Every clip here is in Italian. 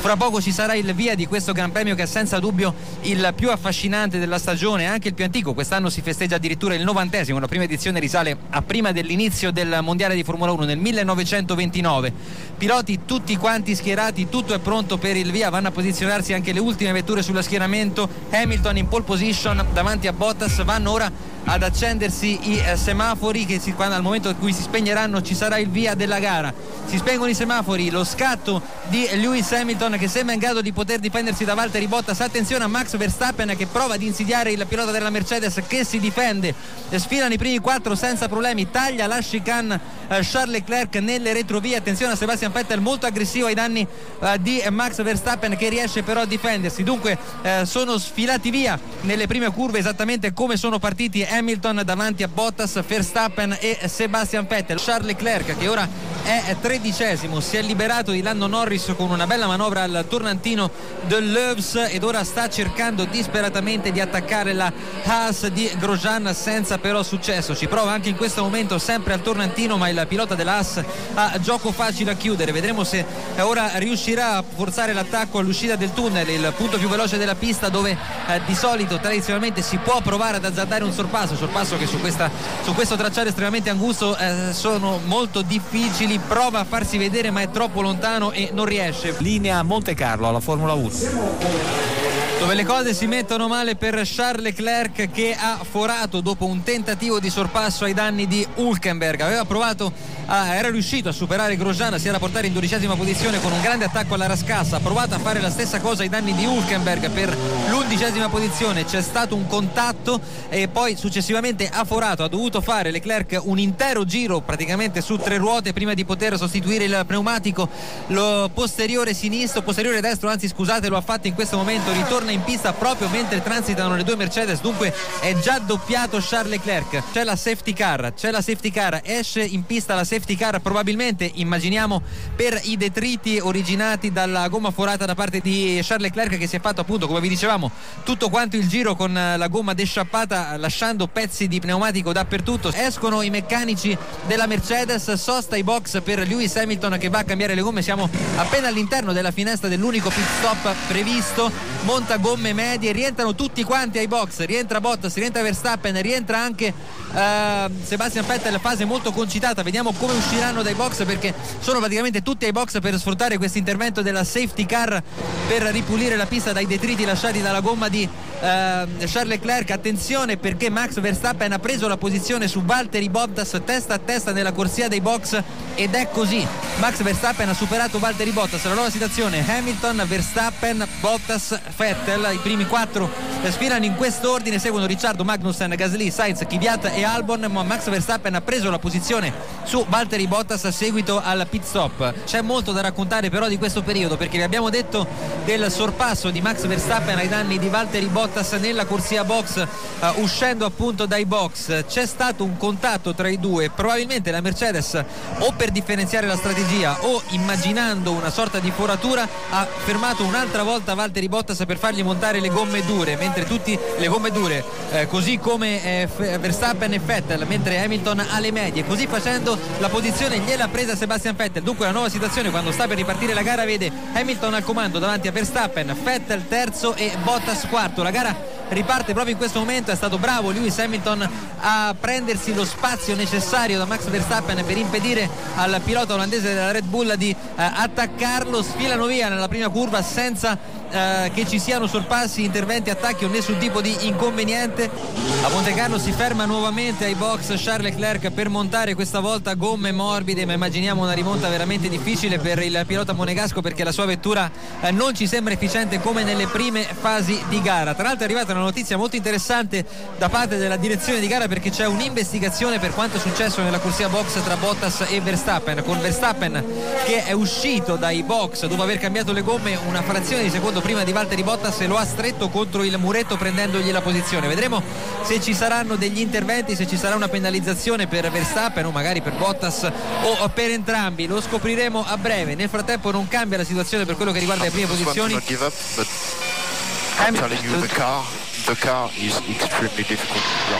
Fra poco ci sarà il via di questo Gran Premio che è senza dubbio il più affascinante della stagione, anche il più antico. Quest'anno si festeggia addirittura il 90°, la prima edizione risale a prima dell'inizio del mondiale di Formula 1 nel 1929. Piloti tutti quanti schierati, tutto è pronto per il via, vanno a posizionarsi anche le ultime vetture sullo schieramento. Hamilton in pole position davanti a Bottas, vanno ora ad accendersi i semafori che al momento in cui si spegneranno ci sarà il via della gara. Si spengono i semafori, lo scatto di Lewis Hamilton che sembra in grado di poter difendersi da Valtteri Bottas. Attenzione a Max Verstappen che prova ad insidiare il pilota della Mercedes che si difende, sfilano i primi 4 senza problemi, taglia la chicane Charles Leclerc nelle retrovie. Attenzione a Sebastian Vettel molto aggressivo ai danni di Max Verstappen che riesce però a difendersi. Dunque sono sfilati via nelle prime curve esattamente come sono partiti Hamilton davanti a Bottas, Verstappen e Sebastian Vettel. Charles Leclerc che ora è 13°, si è liberato di Lando Norris con una bella manovra al tornantino dell'Oeuvres ed ora sta cercando disperatamente di attaccare la Haas di Grosjean senza però successo. Ci prova anche in questo momento sempre al tornantino, ma il pilota della Haas ha gioco facile a chiudere. Vedremo se ora riuscirà a forzare l'attacco all'uscita del tunnel, il punto più veloce della pista dove di solito tradizionalmente si può provare ad azzardare un sorpasso che su questo tracciato estremamente angusto sono molto difficili. Prova a farsi vedere ma è troppo lontano e non riesce. Linea Monte Carlo alla Formula 1, dove le cose si mettono male per Charles Leclerc che ha forato dopo un tentativo di sorpasso ai danni di Hülkenberg. Era riuscito a superare Grosjean, si era portato in 12ª posizione con un grande attacco alla rascassa, ha provato a fare la stessa cosa ai danni di Hülkenberg per l'11ª posizione, c'è stato un contatto e poi successivamente ha forato, ha dovuto fare Leclerc un intero giro praticamente su 3 ruote prima di poter sostituire il pneumatico. Lo posteriore destro, lo ha fatto in questo momento, ritorna in pista proprio mentre transitano le 2 Mercedes, dunque è già doppiato Charles Leclerc. C'è la safety car, esce in pista la safety car, probabilmente immaginiamo per i detriti originati dalla gomma forata da parte di Charles Leclerc che si è fatto appunto, come vi dicevamo, tutto quanto il giro con la gomma desciappata lasciando pezzi di pneumatico dappertutto. Escono i meccanici della Mercedes, sosta i box per Lewis Hamilton che va a cambiare le gomme, siamo appena all'interno della finestra dell'unico pit stop previsto, monta gomme medie, rientrano tutti quanti ai box, rientra Bottas, rientra Verstappen, rientra anche Sebastian Vettel, fase molto concitata. Vediamo come usciranno dai box perché sono praticamente tutti ai box per sfruttare questo intervento della safety car per ripulire la pista dai detriti lasciati dalla gomma di Charles Leclerc. Attenzione perché Max Verstappen ha preso la posizione su Valtteri Bottas testa a testa nella corsia dei box ed è così, Max Verstappen ha superato Valtteri Bottas. La nuova situazione: Hamilton, Verstappen, Bottas, Vettel. I primi 4 sfilano in quest'ordine, seguono Ricciardo, Magnussen, Gasly, Sainz, Kvyat e Albon, ma Max Verstappen ha preso la posizione su Valtteri Bottas a seguito al pit stop. C'è molto da raccontare però di questo periodo perché vi abbiamo detto del sorpasso di Max Verstappen ai danni di Valtteri Bottas nella corsia box, uscendo appunto dai box c'è stato un contatto tra i due, probabilmente la Mercedes o per differenziare la strategia o immaginando una sorta di foratura ha fermato un'altra volta Valtteri Bottas per fargli montare le gomme dure, mentre tutti le gomme dure così come Verstappen e Vettel, mentre Hamilton ha le medie. Così facendo la posizione gliel'ha presa Sebastian Vettel. Dunque la nuova situazione quando sta per ripartire la gara vede Hamilton al comando davanti a Verstappen, Vettel terzo e Bottas quarto. La gara riparte proprio in questo momento, è stato bravo Lewis Hamilton a prendersi lo spazio necessario da Max Verstappen per impedire al pilota olandese della Red Bull di attaccarlo. Sfilano via nella prima curva senza che ci siano sorpassi, interventi, attacchi o nessun tipo di inconveniente. A Monte Carlo si ferma nuovamente ai box Charles Leclerc per montare questa volta gomme morbide, ma immaginiamo una rimonta veramente difficile per il pilota monegasco perché la sua vettura non ci sembra efficiente come nelle prime fasi di gara. Tra l'altro è arrivata una notizia molto interessante da parte della direzione di gara perché c'è un'investigazione per quanto è successo nella corsia box tra Bottas e Verstappen, con Verstappen che è uscito dai box dopo aver cambiato le gomme una frazione di secondo prima di Valtteri Bottas e lo ha stretto contro il muretto prendendogli la posizione. Vedremo se ci saranno degli interventi, se ci sarà una penalizzazione per Verstappen o magari per Bottas o per entrambi, lo scopriremo a breve. Nel frattempo non cambia la situazione per quello che riguarda le prime posizioni. I'm telling you, the car is extremely difficult to drive.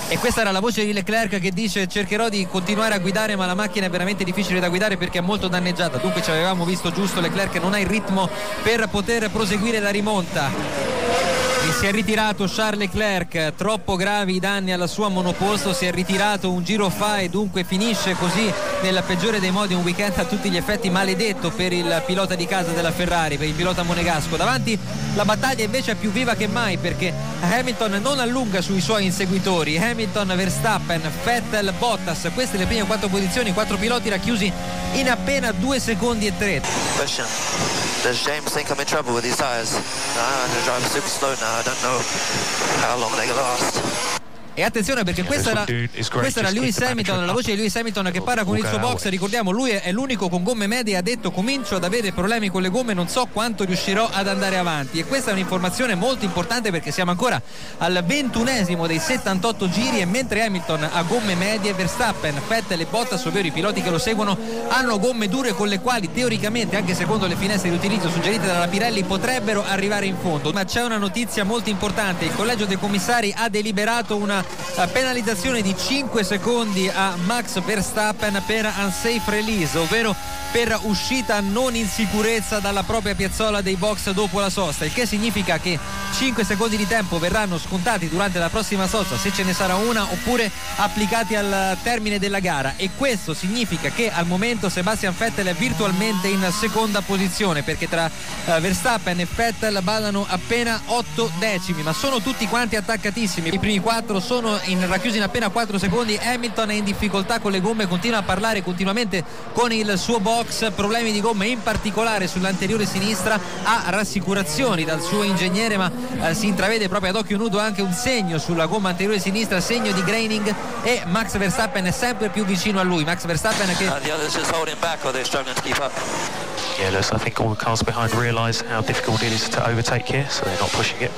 E questa era la voce di Leclerc che dice: cercherò di continuare a guidare, ma la macchina è veramente difficile da guidare perché è molto danneggiata. Dunque ci avevamo visto giusto, Leclerc non ha il ritmo per poter proseguire la rimonta. E si è ritirato Charles Leclerc, troppo gravi i danni alla sua monoposto, si è ritirato un giro fa e dunque finisce così nel peggiore dei modi un weekend a tutti gli effetti maledetto per il pilota di casa della Ferrari, per il pilota monegasco. Davanti la battaglia invece è più viva che mai perché Hamilton non allunga sui suoi inseguitori. Hamilton, Verstappen, Vettel, Bottas, queste le prime 4 posizioni, 4 piloti racchiusi in appena 2 secondi e 3. Question: does James think I'm in trouble with these tires? I'm going to drive super slow now. I don't know how long they last. E attenzione perché questa era Lewis Hamilton, la voce di Lewis Hamilton che parla con il suo box. Ricordiamo, lui è l'unico con gomme medie e ha detto: comincio ad avere problemi con le gomme, non so quanto riuscirò ad andare avanti. E questa è un'informazione molto importante perché siamo ancora al 21esimo dei 78 giri e mentre Hamilton ha gomme medie, Verstappen, Vettel e Bottas, ovvero i piloti che lo seguono, hanno gomme dure con le quali teoricamente, anche secondo le finestre di utilizzo suggerite dalla Pirelli, potrebbero arrivare in fondo. Ma c'è una notizia molto importante: il collegio dei commissari ha deliberato una penalizzazione di 5 secondi a Max Verstappen per unsafe release, ovvero per uscita non in sicurezza dalla propria piazzola dei box dopo la sosta, il che significa che 5 secondi di tempo verranno scontati durante la prossima sosta, se ce ne sarà una, oppure applicati al termine della gara. E questo significa che al momento Sebastian Vettel è virtualmente in seconda posizione perché tra Verstappen e Vettel ballano appena 8 decimi, ma sono tutti quanti attaccatissimi. I primi 4 sono racchiusi in appena 4 secondi. Hamilton è in difficoltà con le gomme, continua a parlare continuamente con il suo box, problemi di gomme in particolare sull'anteriore sinistra, ha rassicurazioni dal suo ingegnere, ma si intravede proprio ad occhio nudo anche un segno sulla gomma anteriore sinistra, segno di graining, e Max Verstappen è sempre più vicino a lui. Max Verstappen che The others just holding back or they're struggling to keep up. Yeah, look, I think all the cars behind realise how difficult it is to overtake here, so they're not pushing it.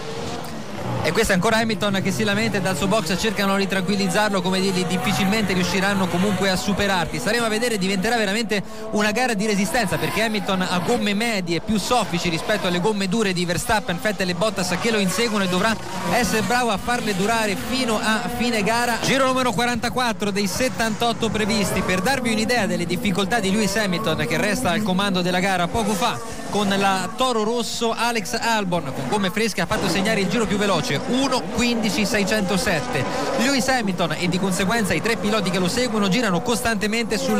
E questo è ancora Hamilton che si lamenta e dal suo box cercano di tranquillizzarlo, come dirgli difficilmente riusciranno comunque a superarti. Staremo a vedere, diventerà veramente una gara di resistenza perché Hamilton ha gomme medie più soffici rispetto alle gomme dure di Verstappen, Vettel e Bottas che lo inseguono e dovrà essere bravo a farle durare fino a fine gara. Giro numero 44 dei 78 previsti. Per darvi un'idea delle difficoltà di Lewis Hamilton, che resta al comando della gara, poco fa con la Toro Rosso Alex Albon con gomme fresche ha fatto segnare il giro più veloce, 1.15.607. Lewis Hamilton e di conseguenza i 3 piloti che lo seguono girano costantemente sul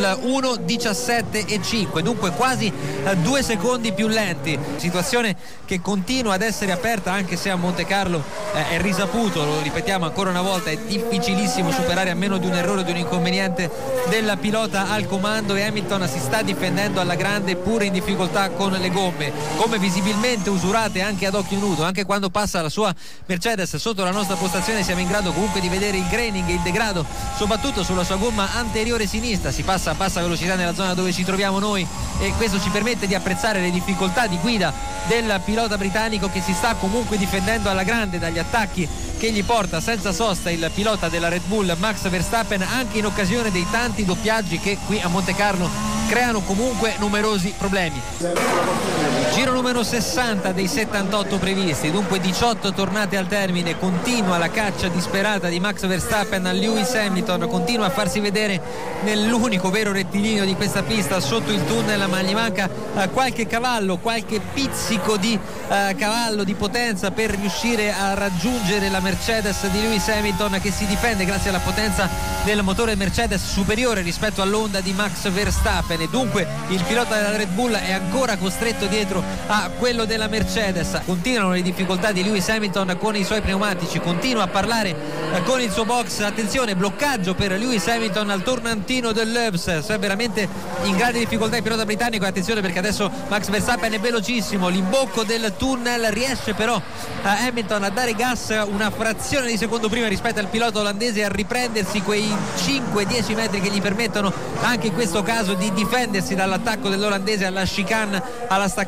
1.17.5, dunque quasi 2 secondi più lenti. Situazione che continua ad essere aperta anche se a Monte Carlo è risaputo, lo ripetiamo ancora una volta, è difficilissimo superare a meno di un errore o di un inconveniente del pilota al comando, e Hamilton si sta difendendo alla grande pur in difficoltà con le gomme visibilmente usurate anche ad occhio nudo. Anche quando passa la sua Mercedes sotto la nostra postazione siamo in grado comunque di vedere il graining e il degrado soprattutto sulla sua gomma anteriore sinistra. Si passa a bassa velocità nella zona dove ci troviamo noi e questo ci permette di apprezzare le difficoltà di guida del pilota britannico, che si sta comunque difendendo alla grande dagli attacchi che gli porta senza sosta il pilota della Red Bull Max Verstappen, anche in occasione dei tanti doppiaggi che qui a Monte Carlo creano comunque numerosi problemi. Giro numero 60 dei 78 previsti, dunque 18 tornate al termine. Continua la caccia disperata di Max Verstappen a Lewis Hamilton, continua a farsi vedere nell'unico vero rettilineo di questa pista sotto il tunnel, ma gli manca qualche cavallo, qualche pizzico di cavallo di potenza per riuscire a raggiungere la Mercedes di Lewis Hamilton, che si difende grazie alla potenza del motore Mercedes superiore rispetto all'Honda di Max Verstappen, e dunque il pilota della Red Bull è ancora costretto dietro a quello della Mercedes. Continuano le difficoltà di Lewis Hamilton con i suoi pneumatici, continua a parlare con il suo box. Attenzione, bloccaggio per Lewis Hamilton al tornantino dell'Ebs, è veramente in grande difficoltà il pilota britannico. Attenzione perché adesso Max Verstappen è velocissimo, l'imbocco del tunnel, riesce però Hamilton a dare gas una frazione di secondo prima rispetto al pilota olandese, a riprendersi quei 5-10 metri che gli permettono anche in questo caso di difendersi dall'attacco dell'olandese alla chicane, alla staccata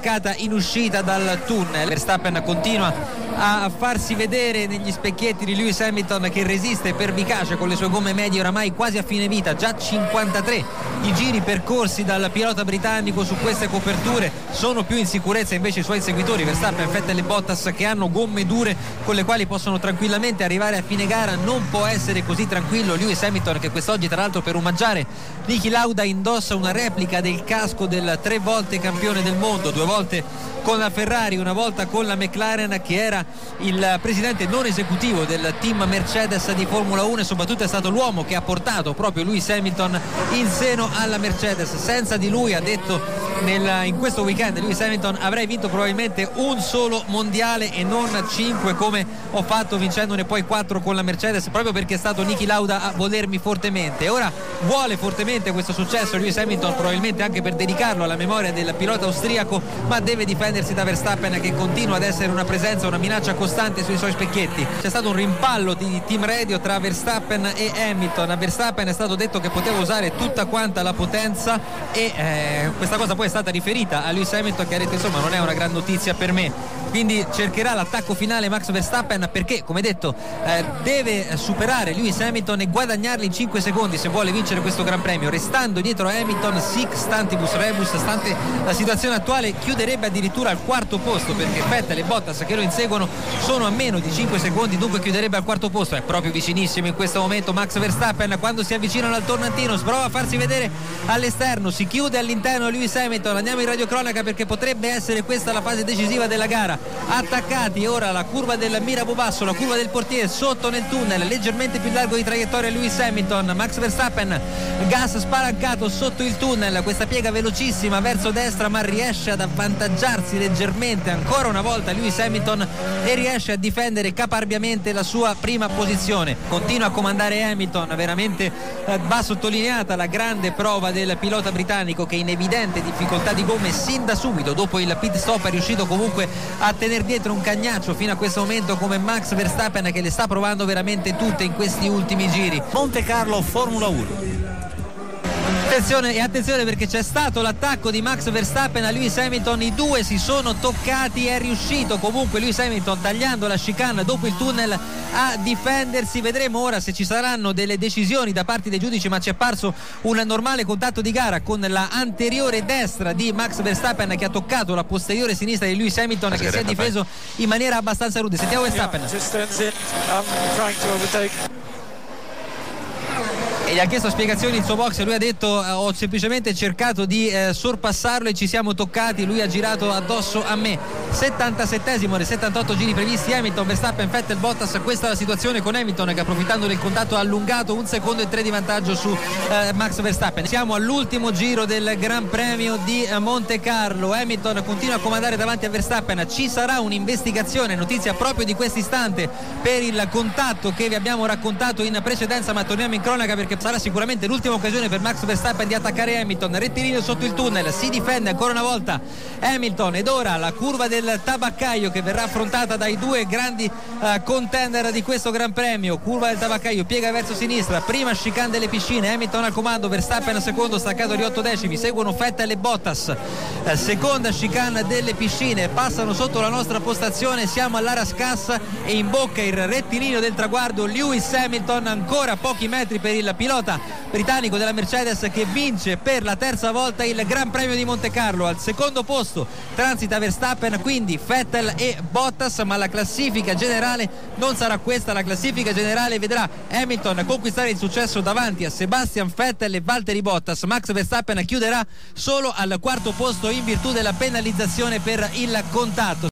in uscita dal tunnel. Verstappen continua a farsi vedere negli specchietti di Lewis Hamilton, che resiste pervicace con le sue gomme medie oramai quasi a fine vita, già 53 i giri percorsi dal pilota britannico su queste coperture. Sono più in sicurezza invece i suoi inseguitori Verstappen, Vettel e Bottas, che hanno gomme dure con le quali possono tranquillamente arrivare a fine gara. Non può essere così tranquillo Lewis Hamilton, che quest'oggi tra l'altro per omaggiare Niki Lauda indossa una replica del casco del 3 volte campione del mondo, 2 volte con la Ferrari, una volta con la McLaren, che era il presidente non esecutivo del team Mercedes di Formula 1 e soprattutto è stato l'uomo che ha portato proprio Lewis Hamilton in seno alla Mercedes. Senza di lui, ha detto in questo weekend Lewis Hamilton, avrei vinto probabilmente un solo mondiale e non 5 come ho fatto, vincendone poi 4 con la Mercedes, proprio perché è stato Niki Lauda a volermi fortemente. E ora vuole fortemente questo successo Lewis Hamilton, probabilmente anche per dedicarlo alla memoria del pilota austriaco, ma deve difendersi da Verstappen, che continua ad essere una presenza, una minaccia costante sui suoi specchietti. C'è stato un rimpallo di team radio tra Verstappen e Hamilton. A Verstappen è stato detto che poteva usare tutta quanta la potenza e questa cosa poi è stata riferita a Lewis Hamilton, che ha detto insomma non è una gran notizia per me. Quindi cercherà l'attacco finale Max Verstappen, perché come detto deve superare Lewis Hamilton e guadagnarli in 5 secondi se vuole vincere questo Gran Premio. Restando dietro a Hamilton, sic stantibus rebus, stante la situazione attuale, chiuderebbe addirittura al quarto posto, perché Vettel e Bottas che lo inseguono sono a meno di 5 secondi, dunque chiuderebbe al quarto posto. È proprio vicinissimo in questo momento Max Verstappen. Quando si avvicinano al tornantino prova a farsi vedere all'esterno, si chiude all'interno Lewis Hamilton. Andiamo in radiocronaca perché potrebbe essere questa la fase decisiva della gara. Attaccati ora la curva del Mirabo Basso, la curva del portiere sotto nel tunnel, leggermente più largo di traiettoria Lewis Hamilton. Max Verstappen, gas spalancato sotto il tunnel, questa piega velocissima verso destra, ma riesce ad avvantaggiarsi leggermente ancora una volta Lewis Hamilton e riesce a difendere caparbiamente la sua prima posizione. Continua a comandare Hamilton, veramente va sottolineata la grande prova del pilota britannico, che in evidente difficoltà di gomme sin da subito dopo il pit stop è riuscito comunque a tenere dietro un cagnaccio fino a questo momento come Max Verstappen, che le sta provando veramente tutte in questi ultimi giri. Monte Carlo Formula 1. Attenzione perché c'è stato l'attacco di Max Verstappen a Lewis Hamilton, i due si sono toccati, è riuscito comunque Lewis Hamilton, tagliando la chicane dopo il tunnel, a difendersi. Vedremo ora se ci saranno delle decisioni da parte dei giudici, ma ci è apparso un normale contatto di gara con la anteriore destra di Max Verstappen che ha toccato la posteriore sinistra di Lewis Hamilton, che si è difeso in maniera abbastanza rude. Sentiamo Verstappen. E gli ha chiesto spiegazioni il suo box e lui ha detto ho semplicemente cercato di sorpassarlo e ci siamo toccati, lui ha girato addosso a me. 77esimo dei 78 giri previsti, Hamilton, Verstappen, Vettel, Bottas. Questa è la situazione con Hamilton che, approfittando del contatto, ha allungato 1 secondo e 3 di vantaggio su Max Verstappen. Siamo all'ultimo giro del Gran Premio di Monte Carlo. Hamilton continua a comandare davanti a Verstappen. Ci sarà un'investigazione, notizia proprio di questo istante, per il contatto che vi abbiamo raccontato in precedenza, ma torniamo in cronaca perché sarà sicuramente l'ultima occasione per Max Verstappen di attaccare Hamilton. Rettilineo sotto il tunnel, si difende ancora una volta Hamilton, ed ora la curva del Tabaccaio che verrà affrontata dai due grandi contender di questo Gran Premio. Curva del Tabaccaio, piega verso sinistra, prima chicane delle piscine, Hamilton al comando, Verstappen secondo, staccato di 8 decimi, seguono Vettel e Bottas. Seconda chicane delle piscine, passano sotto la nostra postazione, siamo all'Arascas e in bocca il rettilineo del traguardo. Lewis Hamilton, ancora pochi metri per il pilota britannico della Mercedes, che vince per la terza volta il Gran Premio di Monte Carlo. Al secondo posto transita Verstappen, quindi Vettel e Bottas, ma la classifica generale non sarà questa. La classifica generale vedrà Hamilton conquistare il successo davanti a Sebastian Vettel e Valtteri Bottas. Max Verstappen chiuderà solo al quarto posto in virtù della penalizzazione per il contatto.